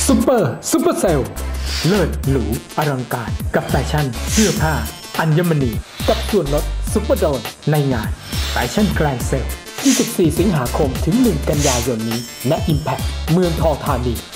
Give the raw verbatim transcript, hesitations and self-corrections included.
ซูเปอร์ซูเปอร์เซลเลิศหรูอลังการกับแฟชั่นเสื้อผ้าอัญมณีกับส่วนลดซุปเปอร์โดนในงานแฟชั่นแกรนด์เซลยี่สิบสี่สิงหาคมถึงหนึ่งกันยายนนี้ณ Impact เมืองทองธานี